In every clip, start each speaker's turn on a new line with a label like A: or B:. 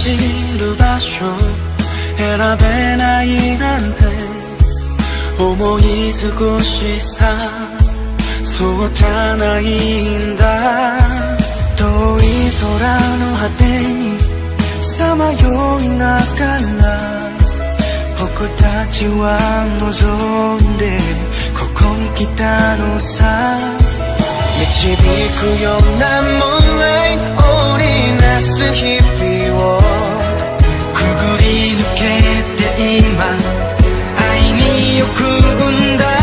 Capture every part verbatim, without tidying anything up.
A: 走る場所選べないなんて思い少しさ、そうじゃないんだ。遠い空の果てにさまよいながら僕たちは望んでここに来たのさ。導くようなモンライト織りなす日々をくぐり抜けて今愛に行くんだ。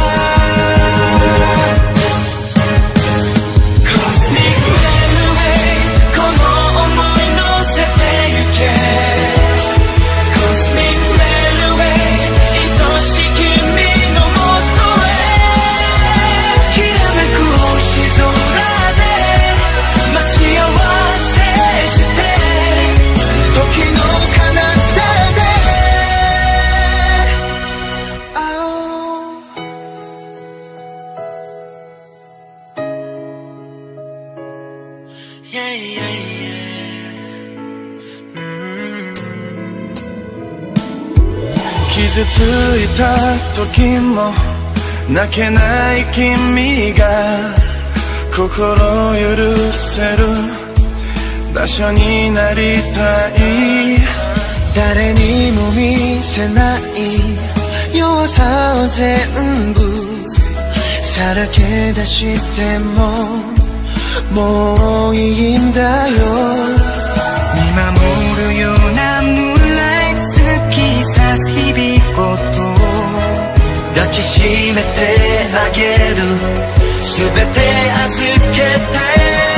A: 傷ついた時も泣けない君が心許せる場所になりたい。誰にも見せない弱さを全部さらけ出してももういいんだよ。見守るようなムーンライト突き刺す日々ごと抱きしめてあげるすべて預けて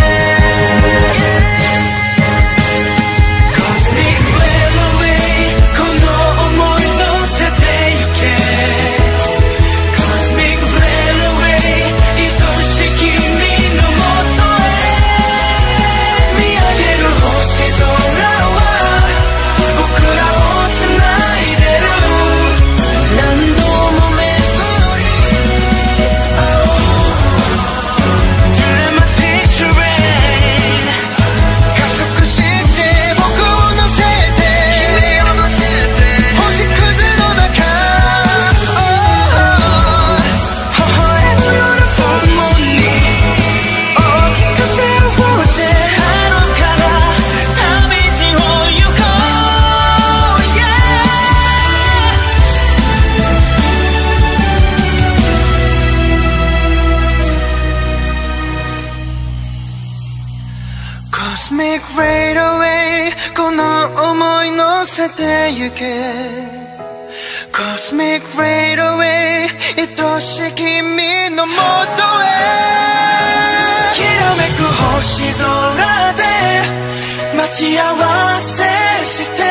A: Cosmic fade away この想い乗せてゆけ Cosmic fade away 愛しい君のもとへきらめく星空で待ち合わせして